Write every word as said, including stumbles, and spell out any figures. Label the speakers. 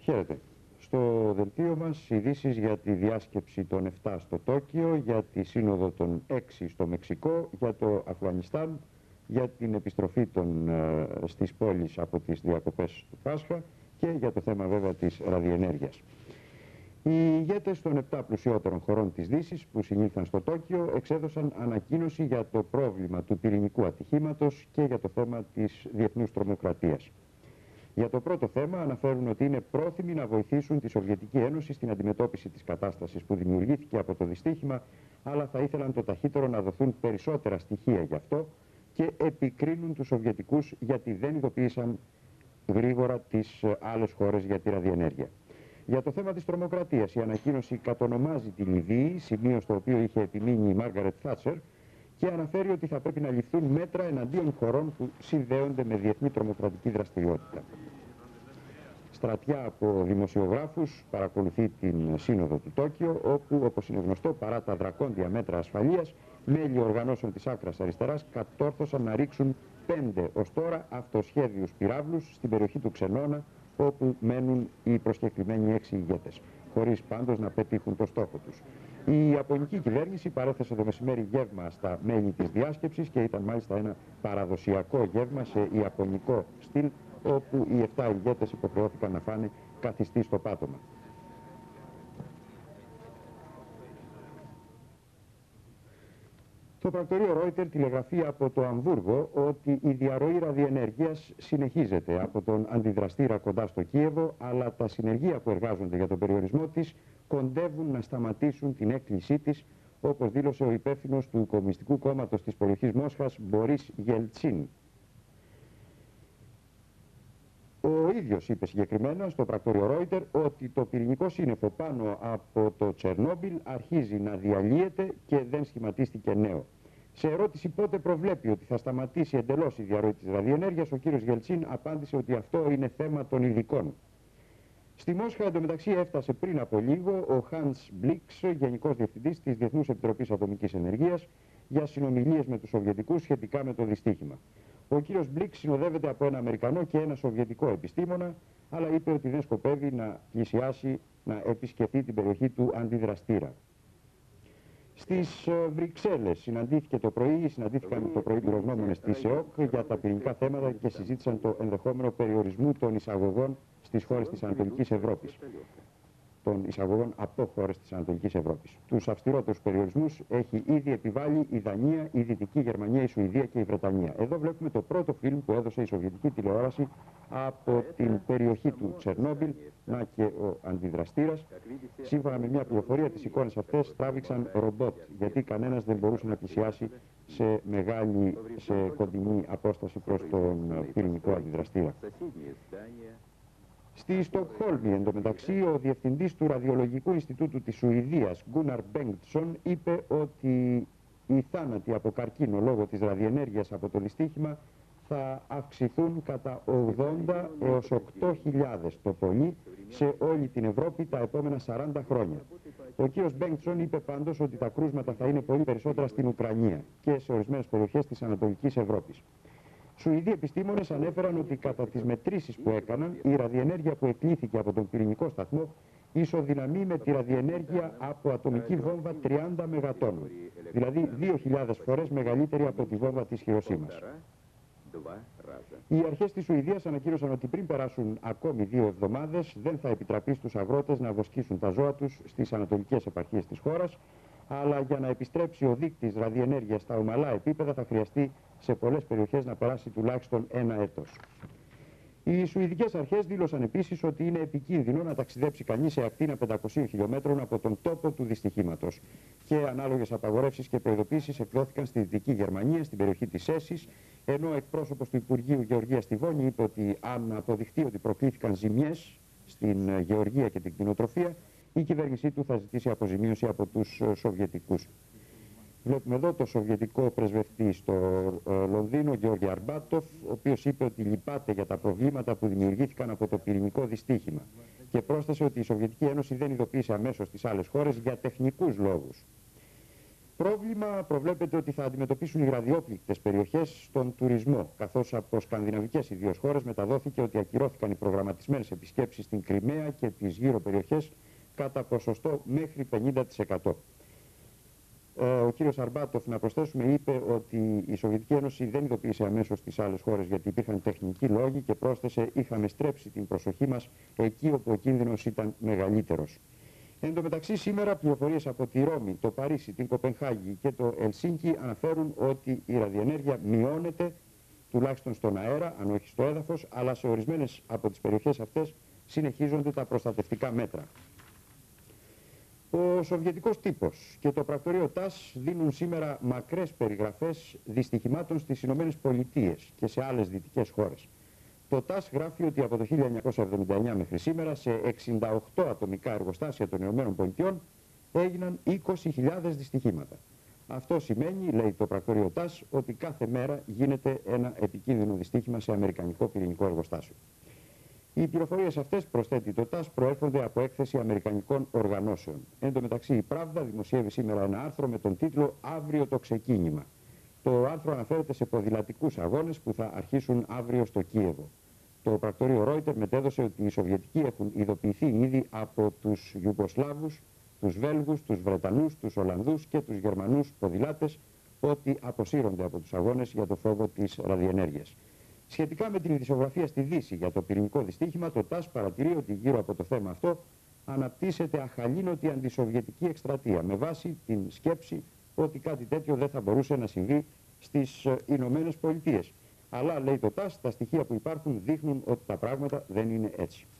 Speaker 1: Χαίρετε. Στο δελτίο μας ειδήσεις για τη διάσκεψη των επτά στο Τόκιο, για τη σύνοδο των έξι στο Μεξικό, για το Αφγανιστάν, για την επιστροφή των, ε, στις πόλεις από τις διακοπές του Πάσχα και για το θέμα βέβαια της ραδιενέργειας. Οι ηγέτες των επτά πλουσιότερων χωρών της Δύσης που συνήλθαν στο Τόκιο εξέδωσαν ανακοίνωση για το πρόβλημα του πυρηνικού ατυχήματος και για το θέμα της διεθνούς τρομοκρατίας. Για το πρώτο θέμα αναφέρουν ότι είναι πρόθυμοι να βοηθήσουν τη Σοβιετική Ένωση στην αντιμετώπιση της κατάστασης που δημιουργήθηκε από το δυστύχημα, αλλά θα ήθελαν το ταχύτερο να δοθούν περισσότερα στοιχεία γι' αυτό και επικρίνουν τους Σοβιετικούς γιατί δεν ειδοποίησαν γρήγορα τις άλλες χώρες για τη ραδιενέργεια. Για το θέμα της τρομοκρατίας, η ανακοίνωση κατονομάζει τη Λιβύη, σημείο στο οποίο είχε επιμείνει η Μάργαρετ Θάτσερ, και αναφέρει ότι θα πρέπει να ληφθούν μέτρα εναντίον χωρών που συνδέονται με διεθνή τρομοκρατική δραστηριότητα. Στρατιά από δημοσιογράφους παρακολουθεί την σύνοδο του Τόκιο, όπου, όπως είναι γνωστό, παρά τα δρακόντια μέτρα ασφαλείας, μέλη οργανώσεων της άκρας αριστεράς κατόρθωσαν να ρίξουν πέντε ως τώρα αυτοσχέδιους πυράβλους στην περιοχή του Ξενώνα, όπου μένουν οι προσκεκλημένοι έξι ηγέτες, χωρίς πάντως να πετύχουν το στόχο τους. Η Ιαπωνική κυβέρνηση παρέθεσε το μεσημέρι γεύμα στα μέλη της διάσκεψης και ήταν μάλιστα ένα παραδοσιακό γεύμα σε ιαπωνικό στυλ, όπου οι επτά ηγέτες υποχρεώθηκαν να φάνε καθιστή στο πάτωμα. Το πρακτορείο Reuters τηλεγραφεί από το Αμβούργο ότι η διαρροή ραδιενέργειας συνεχίζεται από τον αντιδραστήρα κοντά στο Κίεβο, αλλά τα συνεργεία που εργάζονται για τον περιορισμό της κοντεύουν να σταματήσουν την έκκλησή της, όπως δήλωσε ο υπεύθυνος του Κομμουνιστικού Κόμματος της περιοχής Μόσχας, Μπορίς Γελτσίν. Ο ίδιος είπε συγκεκριμένα στο πρακτόριο Reuters ότι το πυρηνικό σύννεφο πάνω από το Τσερνόμπιλ αρχίζει να διαλύεται και δεν σχηματίστηκε νέο. Σε ερώτηση πότε προβλέπει ότι θα σταματήσει εντελώς η διαρροή της ραδιενέργειας, ο κύριος Γελτσίν απάντησε ότι αυτό είναι θέμα των ειδικών. Στη Μόσχα εντωμεταξύ έφτασε πριν από λίγο ο Hans Blix, Γενικός Διευθυντής της Διεθνούς Επιτροπής Ατομικής Ενεργείας, για συνομιλίες με τους Σοβιετικούς σχετικά με το δυστύχημα. Ο κύριος Μπλικ συνοδεύεται από ένα Αμερικανό και ένα Σοβιετικό επιστήμονα, αλλά είπε ότι δεν σκοπεύει να πλησιάσει, να επισκεφτεί την περιοχή του αντιδραστήρα. Στις Βρυξέλλες συναντήθηκε το πρωί, συναντήθηκαν το πρωί πυρογνώμονες της ΕΟΚ για τα πυρηνικά θέματα και συζήτησαν το ενδεχόμενο περιορισμού των εισαγωγών στις χώρες της Ανατολικής Ευρώπης. των εισαγωγών από χώρες της Ανατολικής Ευρώπης. Τους αυστηρότερους περιορισμούς έχει ήδη επιβάλει η Δανία, η Δυτική Γερμανία, η Σουηδία και η Βρετανία. Εδώ βλέπουμε το πρώτο φιλμ που έδωσε η Σοβιετική τηλεόραση από την περιοχή του Τσερνόμπιλ, να και ο αντιδραστήρας. Σύμφωνα με μια πληροφορία, τις εικόνες αυτές τράβηξαν ρομπότ, γιατί κανένας δεν μπορούσε να πλησιάσει σε μεγάλη, σε κοντινή απόσταση προς τον πυρηνικό αντιδραστήρα. Στη Στοκχόλμη, εντωμεταξύ, ο διευθυντής του Ραδιολογικού Ινστιτούτου της Σουηδίας, Γκούναρ Μπέγκτσον, είπε ότι οι θάνατοι από καρκίνο λόγω της ραδιενέργειας από το δυστύχημα θα αυξηθούν κατά ογδόντα έως οκτώ χιλιάδες το πολύ σε όλη την Ευρώπη τα επόμενα σαράντα χρόνια. Ο κ. Μπέγκτσον είπε πάντως ότι τα κρούσματα θα είναι πολύ περισσότερα στην Ουκρανία και σε ορισμένες περιοχές της Ανατολικής Ευρώπης. Σουηδοί επιστήμονες ανέφεραν ότι κατά τις μετρήσεις που έκαναν, η ραδιενέργεια που εκλήθηκε από τον πυρηνικό σταθμό ισοδυναμεί με τη ραδιενέργεια από ατομική βόμβα τριάντα μεγατόνων, δηλαδή δύο χιλιάδες φορές μεγαλύτερη από τη βόμβα της Χιροσίμας. Οι αρχές της Σουηδίας ανακοίνωσαν ότι πριν περάσουν ακόμη δύο εβδομάδες δεν θα επιτραπεί στους αγρότες να βοσκήσουν τα ζώα τους στις ανατολικές επαρχίες της χώρας, αλλά για να επιστρέψει ο δείκτης ραδιενέργειας στα ομαλά επίπεδα θα χρειαστεί σε πολλές περιοχές να περάσει τουλάχιστον ένα έτος. Οι Σουηδικές αρχές δήλωσαν επίσης ότι είναι επικίνδυνο να ταξιδέψει κανείς σε ακτίνα πεντακοσίων χιλιόμετρων από τον τόπο του δυστυχήματος. Και ανάλογες απαγορεύσεις και προειδοποίησεις εκδόθηκαν στη Δυτική Γερμανία, στην περιοχή της Έσης, ενώ ο εκπρόσωπος του Υπουργείου Γεωργίας στη Βόνη είπε ότι αν αποδειχτεί ότι προκλήθηκαν ζημιές στην γεωργία και την κτηνοτροφία, η κυβέρνησή του θα ζητήσει αποζημίωση από τους Σοβιετικούς. Βλέπουμε εδώ το Σοβιετικό πρεσβευτή στο Λονδίνο, Γεώργη Αρμπάτοφ, ο οποίος είπε ότι λυπάται για τα προβλήματα που δημιουργήθηκαν από το πυρηνικό δυστύχημα και πρόσθεσε ότι η Σοβιετική Ένωση δεν ειδοποίησε αμέσως τις άλλες χώρες για τεχνικούς λόγους. Πρόβλημα προβλέπεται ότι θα αντιμετωπίσουν οι ραδιόπληκτες περιοχές στον τουρισμό, καθώς από σκανδιναβικές ιδίως χώρες μεταδόθηκε ότι ακυρώθηκαν οι προγραμματισμένες επισκέψεις στην Κριμαία και τις γύρω περιοχές κατά ποσοστό μέχρι πενήντα τοις εκατό. Ο κύριος Αρμπάτοφ, να προσθέσουμε, είπε ότι η Σοβιετική Ένωση δεν ειδοποίησε αμέσως τις άλλες χώρες γιατί υπήρχαν τεχνικοί λόγοι και πρόσθεσε: είχαμε στρέψει την προσοχή μας εκεί όπου ο κίνδυνος ήταν μεγαλύτερος. Εν τω μεταξύ, σήμερα πληροφορίες από τη Ρώμη, το Παρίσι, την Κοπενχάγη και το Ελσίνκι αναφέρουν ότι η ραδιενέργεια μειώνεται, τουλάχιστον στον αέρα, αν όχι στο έδαφος, αλλά σε ορισμένες από τις περιοχές αυτές συνεχίζονται τα προστατευτικά μέτρα. Ο Σοβιετικός τύπος και το πρακτορείο ΤΑΣ δίνουν σήμερα μακρές περιγραφές δυστυχημάτων στις Ηνωμένες Πολιτείες και σε άλλες δυτικές χώρες. Το ΤΑΣ γράφει ότι από το χίλια εννιακόσια εβδομήντα εννιά μέχρι σήμερα σε εξήντα οκτώ ατομικά εργοστάσια των Ηνωμένων Πολιτειών έγιναν είκοσι χιλιάδες δυστυχήματα. Αυτό σημαίνει, λέει το πρακτορείο ΤΑΣ, ότι κάθε μέρα γίνεται ένα επικίνδυνο δυστύχημα σε αμερικανικό πυρηνικό εργοστάσιο. Οι πληροφορίες αυτές, προσθέτει το ΤΑΣ, προέρχονται από έκθεση αμερικανικών οργανώσεων. Εν τω μεταξύ, η Pravda δημοσιεύει σήμερα ένα άρθρο με τον τίτλο «Αύριο το ξεκίνημα». Το άρθρο αναφέρεται σε ποδηλατικούς αγώνες που θα αρχίσουν αύριο στο Κίεβο. Το πρακτορείο Ρόιτερ μετέδωσε ότι οι Σοβιετικοί έχουν ειδοποιηθεί ήδη από τους Ιουγκοσλάβους, τους Βέλγους, τους Βρετανούς, τους Ολλανδούς και τους Γερμανούς ποδηλάτες ότι αποσύρονται από τους αγώνες για το φόβο της ραδιενέργειας. Σχετικά με την ειδησιογραφία στη Δύση για το πυρηνικό δυστύχημα, το ΤΑΣ παρατηρεί ότι γύρω από το θέμα αυτό αναπτύσσεται αχαλήνωτη αντισοβιετική εκστρατεία με βάση την σκέψη ότι κάτι τέτοιο δεν θα μπορούσε να συμβεί στις Ηνωμένες Πολιτείες. Αλλά, λέει το ΤΑΣ, τα στοιχεία που υπάρχουν δείχνουν ότι τα πράγματα δεν είναι έτσι.